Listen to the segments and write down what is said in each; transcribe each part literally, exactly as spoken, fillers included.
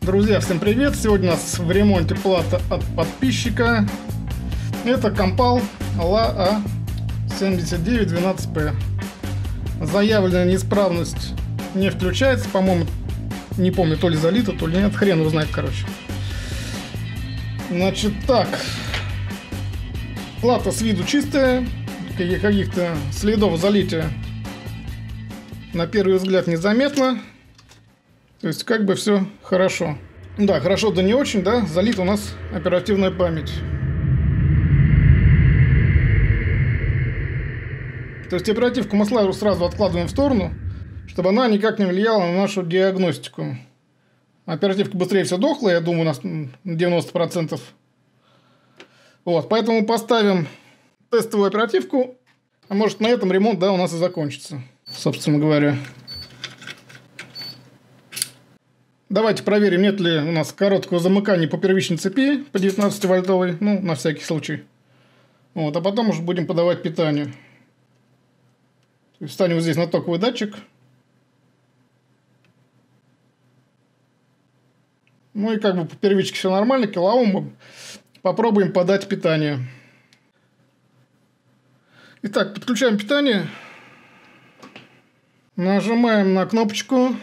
Друзья, всем привет! Сегодня у нас в ремонте плата от подписчика. Это Compal эл эй эй семьдесят девять двенадцать пэ. Заявленная неисправность не включается, по-моему, не помню, то ли залито, то ли нет, хрен его знает, короче. Значит, так. Плата с виду чистая, каких-то следов залития на первый взгляд незаметно. То есть как бы все хорошо. Да, хорошо, да не очень, да, залита у нас оперативная память. То есть оперативку мы сразу откладываем в сторону, чтобы она никак не влияла на нашу диагностику. Оперативка быстрее все дохла, я думаю, у нас девяносто процентов. Вот, поэтому поставим тестовую оперативку, а может на этом ремонт, да, у нас и закончится, собственно говоря. Давайте проверим, нет ли у нас короткого замыкания по первичной цепи, по девятнадцативольтовой, ну, на всякий случай. Вот, а потом уже будем подавать питание. Встанем вот здесь на токовый датчик. Ну и как бы по первичке все нормально, килоом. Попробуем подать питание. Итак, подключаем питание. Нажимаем на кнопочку.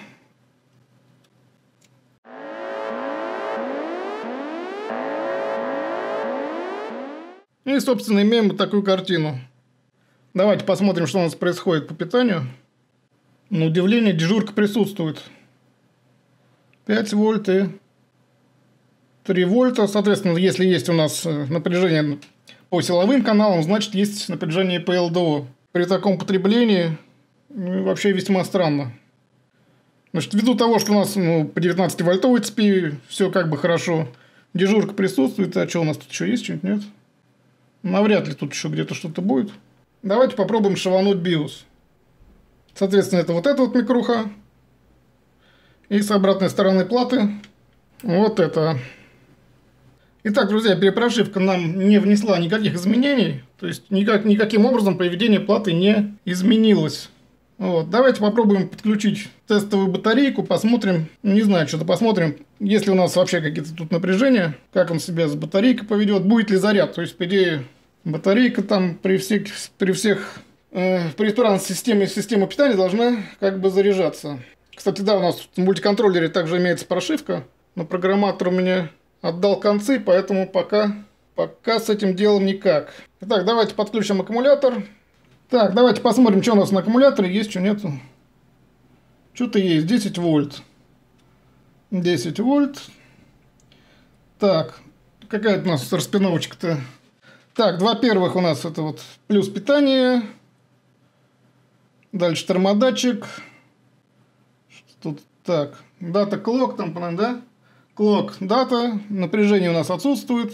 И, собственно, имеем вот такую картину. Давайте посмотрим, что у нас происходит по питанию. На удивление, дежурка присутствует. пять вольт и три вольта. Соответственно, если есть у нас напряжение по силовым каналам, значит, есть напряжение по эл дэ о. При таком потреблении ну, вообще весьма странно. Значит, ввиду того, что у нас ну, по девятнадцативольтовой цепи все как бы хорошо, дежурка присутствует. А что у нас тут еще есть? Что-нибудь нет? Навряд ли тут еще где-то что-то будет. Давайте попробуем шивануть биос. Соответственно, это вот эта вот микруха. И с обратной стороны платы вот это. Итак, друзья, перепрошивка нам не внесла никаких изменений. То есть, никак, никаким образом поведение платы не изменилось. Вот. Давайте попробуем подключить тестовую батарейку. Посмотрим. Не знаю, что-то посмотрим. Если у нас вообще какие-то тут напряжения. Как он себя с батарейкой поведет. Будет ли заряд. То есть, по идее, батарейка там при всех, при всех э, при исправной системе, система питания должна как бы заряжаться. Кстати, да, у нас в мультиконтроллере также имеется прошивка. Но программатор у меня отдал концы, поэтому пока, пока с этим делом никак. Итак, давайте подключим аккумулятор. Так, давайте посмотрим, что у нас на аккумуляторе есть, что нету. Что-то есть, десять вольт. десять вольт. Так, какая у нас распиновочка-то? Так, два первых у нас это вот плюс питание. Дальше термодатчик. Тут, так, дата клок там, да? Клок, дата. Напряжение у нас отсутствует.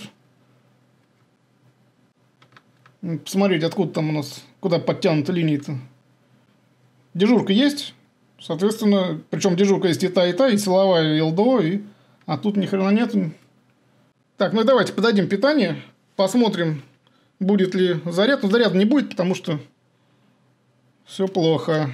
Посмотрите, откуда там у нас, куда подтянуты линии-то. Дежурка есть. Соответственно, причем дежурка есть и та, и та, и силовая, и эл дэ о, и... а тут ни хрена нет. Так, ну и давайте подадим питание. Посмотрим, будет ли заряд. Но заряда не будет, потому что все плохо.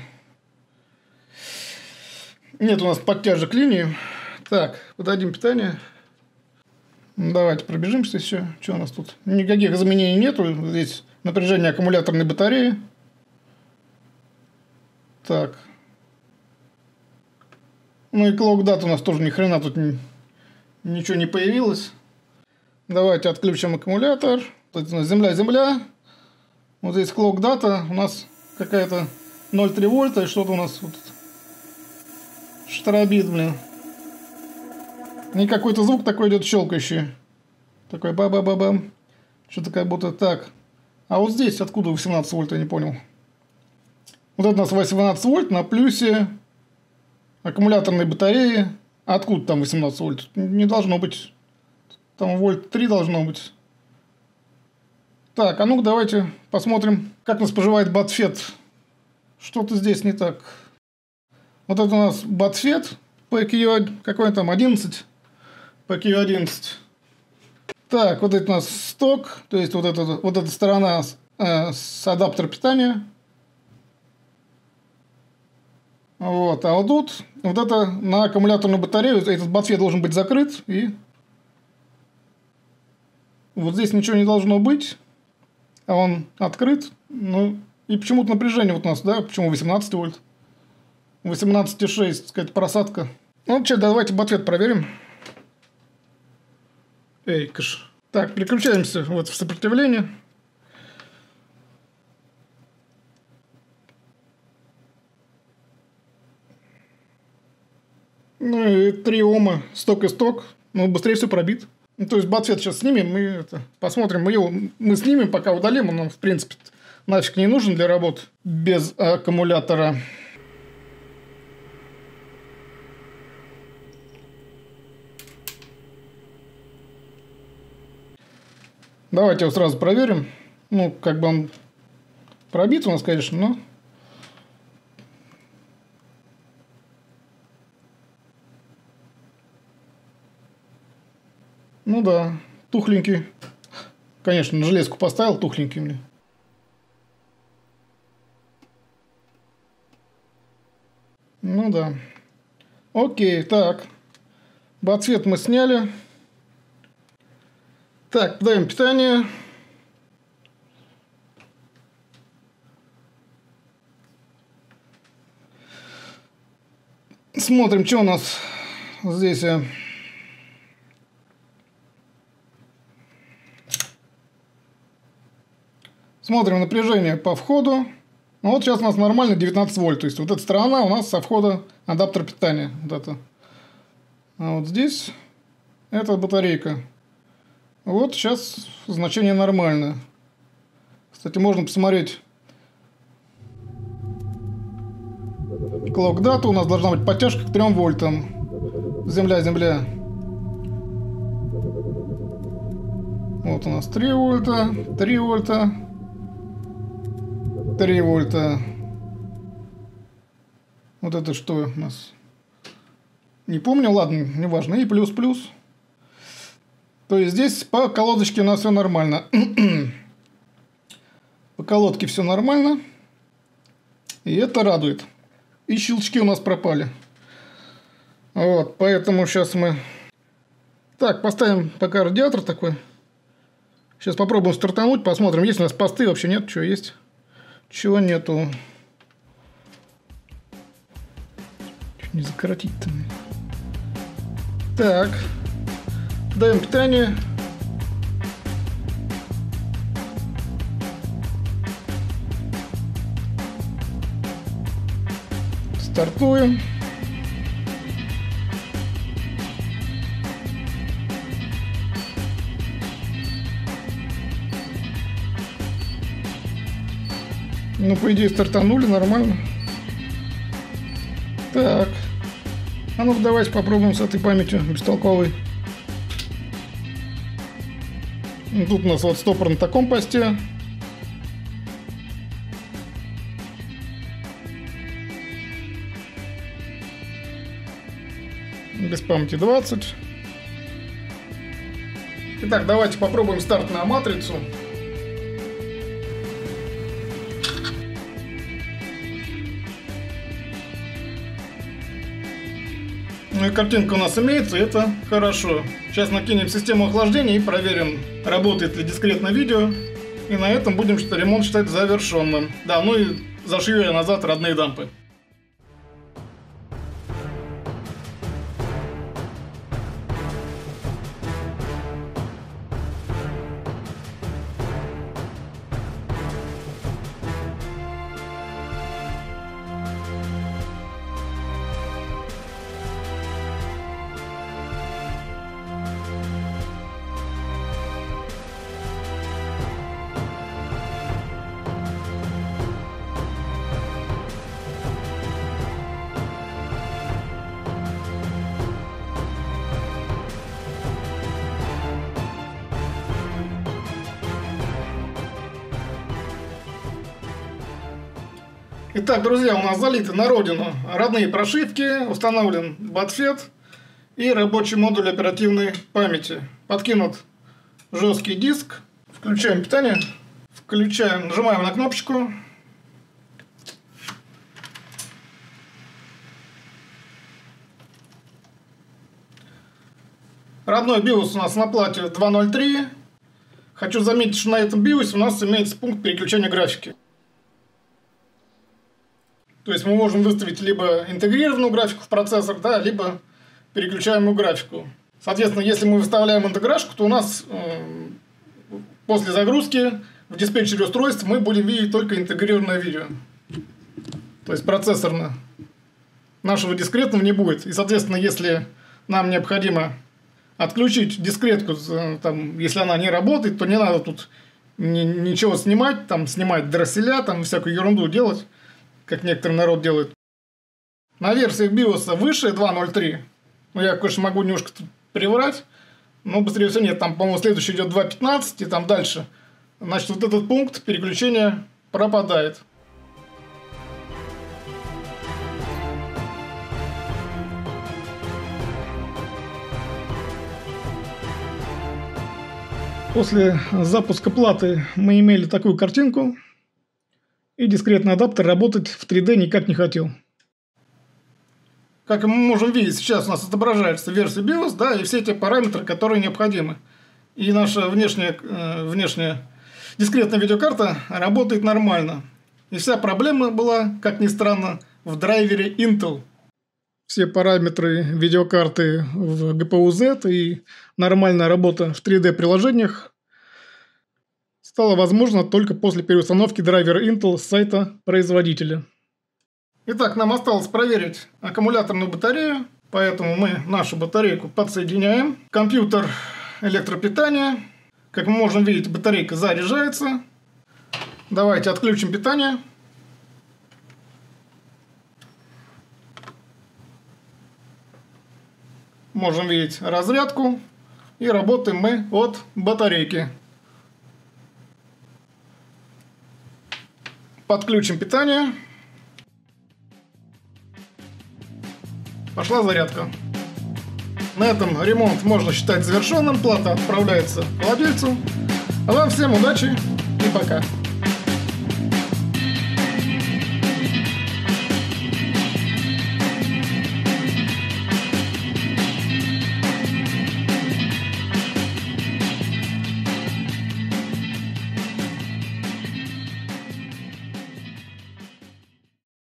Нет у нас подтяжек линии. Так, подадим питание. Давайте пробежимся еще. Что у нас тут? Никаких изменений нету. Здесь напряжение аккумуляторной батареи. Так. Ну и clock data у нас тоже ни хрена тут ни, ничего не появилось. Давайте отключим аккумулятор. Тут земля-земля. Вот здесь clock data. У нас какая-то ноль целых три вольта. И что-то у нас вот штробит, блин. И какой-то звук такой идет щелкающий. Такой ба-ба-ба-бам. Что-то как будто так. А вот здесь откуда восемнадцать вольт, я не понял. Вот это у нас восемнадцать вольт на плюсе аккумуляторной батареи. А откуда там восемнадцать вольт? Не должно быть. Там вольт три должно быть. Так, а ну-ка давайте посмотрим, как нас поживает батфет. Что-то здесь не так. Вот это у нас батфет. пэ кью, какой там, одиннадцать. пэ кью одиннадцать. Так, вот это у нас сток, то есть вот эта, вот эта сторона э, с адаптер питания. Вот. А вот тут вот это на аккумуляторную батарею этот ботфет должен быть закрыт. И вот здесь ничего не должно быть. А он открыт. Ну, и почему-то напряжение вот у нас, да? Почему восемнадцать вольт? восемнадцать и шесть, так сказать, просадка. Ну, что, давайте ботфет проверим. Эй, кыш. Так, переключаемся вот в сопротивление. Ну и три ома, сток и сток. Ну, быстрее все пробит. Ну, то есть ботфет сейчас снимем, мы это, посмотрим. Мы его мы снимем, пока удалим. Он нам, в принципе, нафиг не нужен для работы без аккумулятора. Давайте его сразу проверим. Ну, как бы он пробит у нас, конечно, но... Ну да, тухленький. Конечно, на железку поставил, тухленький мне. Ну да. Окей, так. Ботфет мы сняли. Так, подаем питание. Смотрим, что у нас здесь. Смотрим напряжение по входу. Ну, вот сейчас у нас нормально девятнадцать вольт. То есть вот эта сторона у нас со входа адаптер питания. Вот это. А вот здесь это батарейка. Вот сейчас значение нормальное. Кстати, можно посмотреть. Clock data у нас должна быть подтяжка к трём вольтам. Земля, земля. Вот у нас три вольта, три вольта, три вольта. Вот это что у нас? Не помню, ладно, неважно. И плюс-плюс. То есть здесь по колодочке у нас все нормально. По колодке все нормально. И это радует. И щелчки у нас пропали. Вот, поэтому сейчас мы... Так, поставим пока радиатор такой. Сейчас попробуем стартануть, посмотрим, есть у нас посты, вообще нет, что есть. Чего нету. Чуть не закоротить-то. Так. Даем питание. Стартуем. Ну, по идее, стартанули нормально. Так. А ну давайте попробуем с этой памятью бестолковой. Тут у нас вот стопор на таком посте. Без памяти двадцать. Итак, давайте попробуем старт на матрицу. Ну и картинка у нас имеется, это хорошо. Сейчас накинем систему охлаждения и проверим, работает ли дискретное видео. И на этом будем ремонт считать завершенным. Да, ну и зашью я назад родные дампы. Итак, друзья, у нас залиты на родину родные прошивки, установлен ботфет и рабочий модуль оперативной памяти. Подкинут жесткий диск. Включаем питание. Включаем, нажимаем на кнопочку. Родной биос у нас на плате два ноль три. Хочу заметить, что на этом биосе у нас имеется пункт переключения графики. То есть мы можем выставить либо интегрированную графику в процессор, да, либо переключаемую графику. Соответственно, если мы выставляем интеграшку, то у нас э, после загрузки в диспетчере устройств мы будем видеть только интегрированное видео. То есть процессорно. Нашего дискретного не будет. И, соответственно, если нам необходимо отключить дискретку, там, если она не работает, то не надо тут ни, ничего снимать, там, снимать дросселя, там, всякую ерунду делать, как некоторый народ делает. На версиях биоса выше два ноль три, ну, я, конечно, могу немножко приврать, но быстрее всего нет. Там, по-моему, следующий идет два пятнадцать и там дальше. Значит, вот этот пункт переключения пропадает. После запуска платы мы имели такую картинку, и дискретный адаптер работать в три дэ никак не хотел. Как мы можем видеть, сейчас у нас отображается версия биос, да, и все те параметры, которые необходимы. И наша внешняя, э, внешняя дискретная видеокарта работает нормально. И вся проблема была, как ни странно, в драйвере Intel. Все параметры видеокарты в джи пи ю зет и нормальная работа в три дэ приложениях стало возможно только после переустановки драйвера Intel с сайта производителя. Итак, нам осталось проверить аккумуляторную батарею, поэтому мы нашу батарейку подсоединяем. Компьютер электропитания. Как мы можем видеть, батарейка заряжается. Давайте отключим питание. Можем видеть разрядку. И работаем мы от батарейки. Подключим питание. Пошла зарядка. На этом ремонт можно считать завершенным. Плата отправляется к владельцу. А вам всем удачи и пока.